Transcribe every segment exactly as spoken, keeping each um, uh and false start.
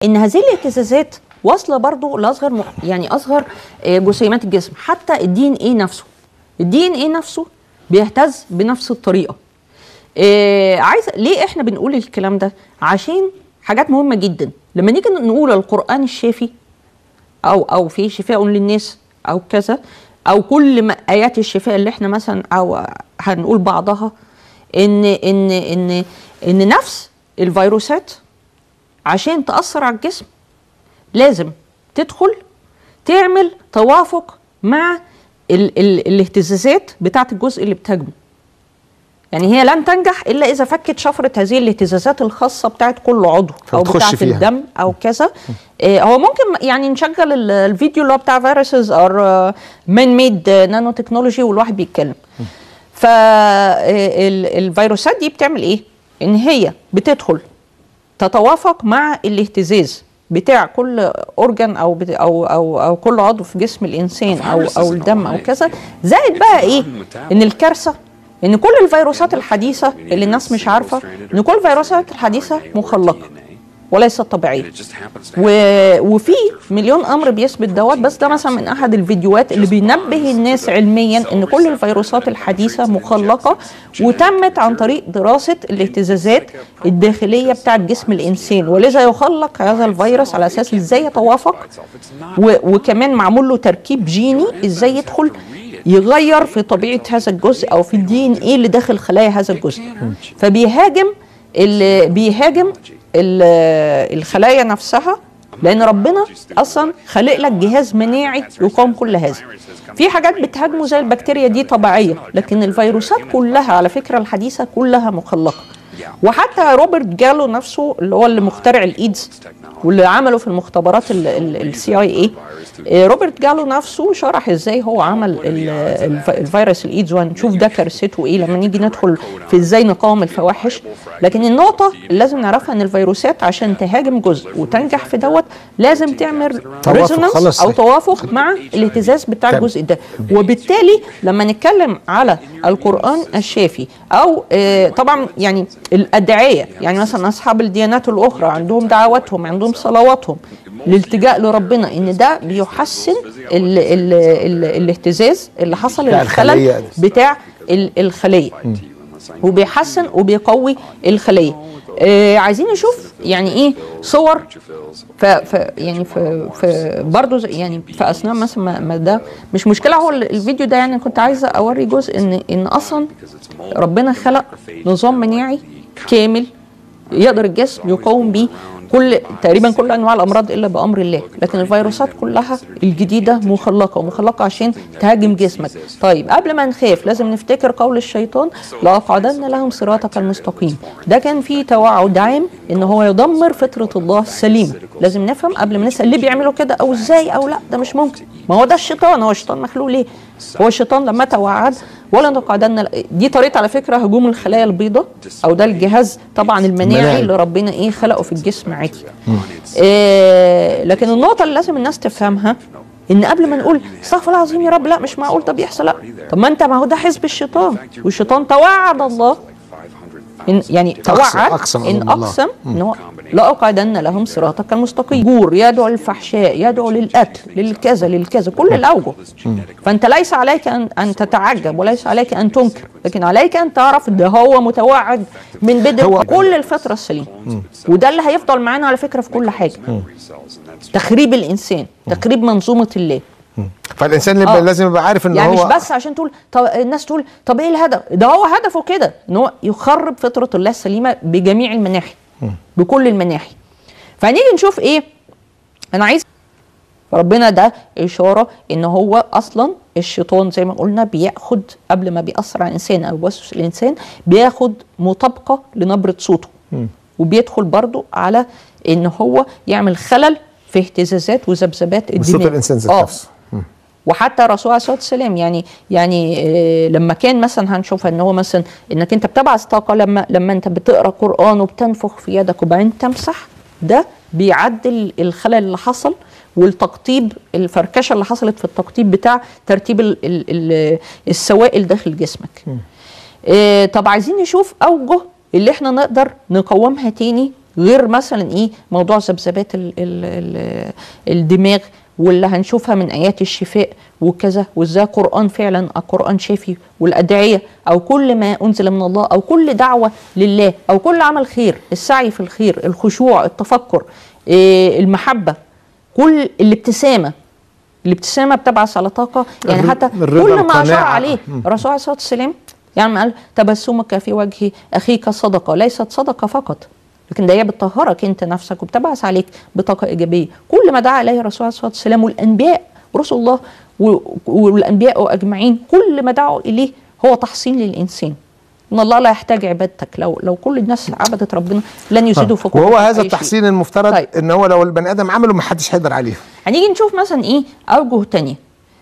ان هذه الاهتزازات واصله برضو لاصغر يعني اصغر جسيمات الجسم. حتى الدي ان ايه نفسه الدي ان ايه نفسه بيهتز بنفس الطريقه. إيه عايز ليه احنا بنقول الكلام ده؟ عشان حاجات مهمه جدا. لما نيجي نقول القرآن الشافي او او في شفاء للناس او كذا، او كل ما ايات الشفاء اللي احنا مثلا او هنقول بعضها، ان ان ان ان نفس الفيروسات عشان تأثر على الجسم لازم تدخل تعمل توافق مع ال ال الاهتزازات بتاعه الجزء اللي بتهاجمه. يعني هي لن تنجح الا اذا فكت شفره هذه الاهتزازات الخاصه بتاعه كل عضو او بتاعه الدم او كذا. إيه هو ممكن يعني نشغل الفيديو اللي هو بتاع فيروسز اور مان ميد نانو تكنولوجي والواحد بيتكلم. فالفيروسات دي بتعمل ايه؟ ان هي بتدخل تتوافق مع الاهتزاز بتاع كل اورجان او او او او كل عضو في جسم الانسان او او الدم او كذا. زائد بقى ايه؟ ان الكارثه ان كل الفيروسات الحديثه اللي الناس مش عارفه ان كل الفيروسات الحديثه مخلقه وليست طبيعيه. وفي مليون امر بيثبت دوت، بس ده مثلا من احد الفيديوهات اللي بينبه الناس علميا ان كل الفيروسات الحديثه مخلقه وتمت عن طريق دراسه الاهتزازات الداخليه بتاعه جسم الانسان، ولذا يخلق هذا الفيروس على اساس ازاي يتوافق، وكمان معمول له تركيب جيني ازاي يدخل يغير في طبيعه هذا الجزء او في الدي ان ايه اللي داخل خلايا هذا الجزء. فبيهاجم اللي بيهاجم الخلايا نفسها، لان ربنا اصلا خلق لك جهاز مناعي يقاوم كل هذا. في حاجات بتهاجمه زي البكتيريا دي طبيعيه، لكن الفيروسات كلها على فكره الحديثه كلها مخلقه. وحتى روبرت جالو نفسه اللي هو اللي مخترع الايدز واللي عمله في المختبرات السي اي اي، روبرت جالو نفسه شرح ازاي هو عمل الفيروس الايدز، وهنشوف ده كارثته ايه لما نيجي ندخل في ازاي نقاوم الفواحش. لكن النقطه اللي لازم نعرفها ان الفيروسات عشان تهاجم جزء وتنجح في دوت لازم تعمل ريزونانس او توافق مع الاهتزاز بتاع الجزء ده. وبالتالي لما نتكلم على القرآن الشافي او طبعا يعني الادعيه، يعني مثلا اصحاب الديانات الاخرى عندهم دعواتهم عندهم صلواتهم الالتجاء لربنا، ان ده بيحسن ال ال ال الاهتزاز اللي حصل الخلل بتاع الخليه، وبيحسن وبيقوي الخليه. آه عايزين نشوف يعني ايه صور ف ف يعني في في برضه يعني في اثناء مثلا ما ده مش مشكله. هو الفيديو ده يعني كنت عايزه اوري جزء ان ان اصلا ربنا خلق نظام مناعي كامل يقدر الجسم يقاوم بيه كل تقريبا كل انواع الامراض الا بامر الله. لكن الفيروسات كلها الجديده مخلقه ومخلقه عشان تهاجم جسمك. طيب قبل ما نخاف لازم نفتكر قول الشيطان لاقعدن لهم صراطك المستقيم. ده كان فيه توعد عام ان هو يدمر فطره الله السليمه. لازم نفهم قبل ما نسال ليه بيعملوا كده او ازاي او لا، ده مش ممكن. ما هو ده الشيطان، هو الشيطان مخلوق ليه؟ هو الشيطان لما توعد ولا نقعدن، دي طريقه على فكره هجوم الخلايا البيضاء، او ده الجهاز طبعا المناعي اللي ربنا ايه خلقه في الجسم عادي. إيه لكن النقطه اللي لازم الناس تفهمها ان قبل ما نقول استغفر الله العظيم يا رب لا مش معقول ده بيحصل، لا. طب ما انت ما هو ده حزب الشيطان، والشيطان توعد الله إن يعني توعد أقسم ان اقسم ان هو لا اقعدن لهم صراطك المستقيم. جور يدعو للفحشاء، يدعو للقتل، للكذا للكذا، كل الاوجه. فانت ليس عليك ان ان تتعجب وليس عليك ان تنكر، لكن عليك ان تعرف ده هو متوعد من بدء كل الفطره السليمه. وده اللي هيفضل معانا على فكره في كل حاجه. تخريب الانسان، تخريب منظومه الله. فالانسان آه. لازم يبقى عارف ان يعني هو مش بس عشان تقول طب الناس تقول طب ايه الهدف؟ ده هو هدفه كده ان هو يخرب فطره الله السليمه بجميع المناحي، بكل المناحي. فهنيجي نشوف ايه انا عايز ربنا ده اشاره ان هو اصلا الشيطان زي ما قلنا بياخد قبل ما بيأثر على الانسان او يوسوس الانسان بياخد مطابقه لنبره صوته، م. وبيدخل برضو على ان هو يعمل خلل في اهتزازات وذبذبات الدماغ صوت الانسان ذات نفسه. وحتى الرسول عليه الصلاه والسلام يعني يعني إيه لما كان مثلا هنشوفها ان هو مثلا انك انت بتبعث طاقه لما لما انت بتقرا قران وبتنفخ في يدك وبعدين تمسح، ده بيعدل الخلل اللي حصل والتقطيب الفركشه اللي حصلت في التقطيب بتاع ترتيب ال ال ال السوائل داخل جسمك. إيه طب عايزين نشوف اوجه اللي احنا نقدر نقومها تاني غير مثلا ايه موضوع ذبذبات ال ال ال الدماغ واللي هنشوفها من ايات الشفاء وكذا، وازاي القران فعلا القران شافي، والادعيه او كل ما انزل من الله او كل دعوه لله او كل عمل خير، السعي في الخير، الخشوع، التفكر، إيه المحبه، كل الابتسامه الابتسامه بتبعث على طاقه، يعني حتى كل ما اشار عليه الرسول عليه الصلاه والسلام، يعني قال تبسمك في وجه اخيك صدقه، ليست صدقه فقط، لكن ده هي بتطهرك انت نفسك وبتبعث عليك بطاقه ايجابيه. كل ما دعا اليه الرسول عليه الصلاه والسلام والانبياء ورسل الله والانبياء اجمعين، كل ما دعوا اليه هو تحصين للانسان. ان الله لا يحتاج عبادتك، لو لو كل الناس عبدت ربنا لن يزيدوا في وهو هذا التحسين المفترض طيب. ان هو لو البني ادم عمله ما حدش هيقدر عليه. هنيجي نشوف مثلا ايه اوجه ثانيه،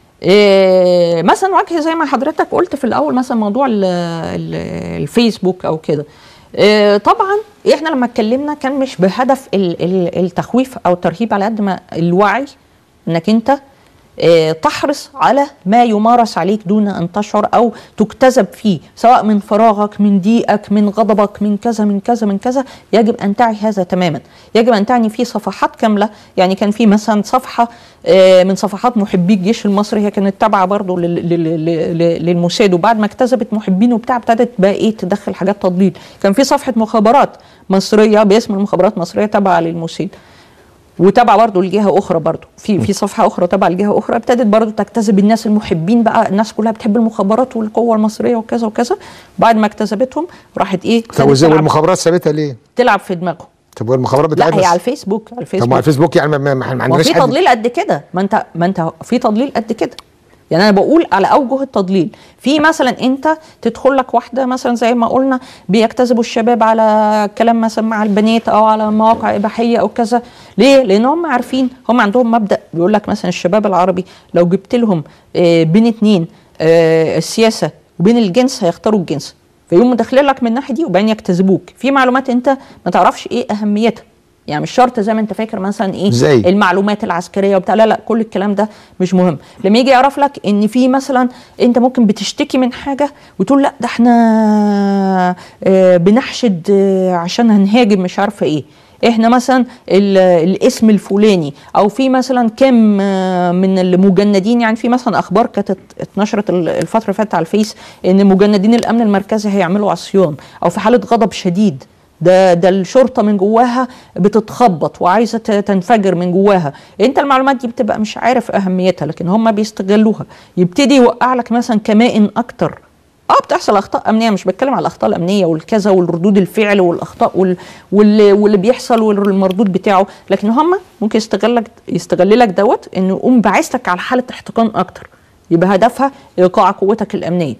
إيه مثلا وجه زي ما حضرتك قلت في الاول، مثلا موضوع ال ال الفيسبوك او كده. إيه طبعا احنا لما اتكلمنا كان مش بهدف ال ال التخويف او الترهيب، على قد ما الوعي انك انت إيه تحرص على ما يمارس عليك دون ان تشعر او تكتسب فيه، سواء من فراغك، من ضيقك، من غضبك، من كذا من كذا من كذا. يجب ان تعي هذا تماما، يجب ان تعني فيه صفحات كامله. يعني كان في مثلا صفحه إيه من صفحات محبي الجيش المصري، هي كانت تابعه برضه للموساد، وبعد ما اكتسبت محبين وبتاع ابتدت بقى ايه تدخل حاجات تضليل. كان في صفحه مخابرات مصريه باسم المخابرات المصريه تابعه للموساد، وتابعه برضه لجهه اخرى، برضه في في صفحه اخرى تابعه لجهه اخرى، ابتدت برضه تجتذب الناس المحبين، بقى الناس كلها بتحب المخابرات والقوه المصريه وكذا وكذا. بعد ما اكتسبتهم راحت ايه؟ طب والمخابرات سابتها ليه؟ تلعب في دماغهم. طب والمخابرات بتاعتها لا هي على الفيسبوك، على الفيسبوك. طب على الفيسبوك يعني ما, ما, ما عندناش في تضليل قد كده، ما انت ما انت في تضليل قد كده. يعني انا بقول على اوجه التضليل، في مثلا انت تدخل لك واحده مثلا زي ما قلنا بيجتذبوا الشباب على كلام مثلا مع البنات او على مواقع اباحيه او كذا. ليه؟ لان هم عارفين، هم عندهم مبدا بيقول لك مثلا الشباب العربي لو جبت لهم بين اتنين السياسه وبين الجنس هيختاروا الجنس، فيقوموا داخلين لك من الناحيه دي وبعدين يجتذبوك في معلومات انت ما تعرفش ايه اهميتها. يعني مش شرط زي ما انت فاكر مثلا ايه زي. المعلومات العسكريه وبتاع، لا لا كل الكلام ده مش مهم. لما يجي يعرف لك ان في مثلا انت ممكن بتشتكي من حاجه وتقول لا ده احنا اه بنحشد اه عشان هنهاجم مش عارفه ايه، احنا مثلا الاسم الفلاني، او في مثلا كم من المجندين. يعني في مثلا اخبار كانت اتنشرت الفتره اللي فاتت على الفيس ان مجندين الامن المركزي هيعملوا عصيان، او في حاله غضب شديد، ده ده الشرطه من جواها بتتخبط وعايزه تنفجر من جواها. انت المعلومات دي بتبقى مش عارف اهميتها، لكن هم بيستغلوها، يبتدي يوقع لك مثلا كمائن اكتر. اه بتحصل اخطاء امنيه، مش بتكلم على الاخطاء الامنيه والكذا والردود الفعل والاخطاء وال... واللي, واللي بيحصل والمردود بتاعه، لكن هم ممكن يستغلك يستغل لك دوت انه يقوم باعثك على حاله احتقان اكتر، يبقى هدفها ايقاع قوتك الامنيه.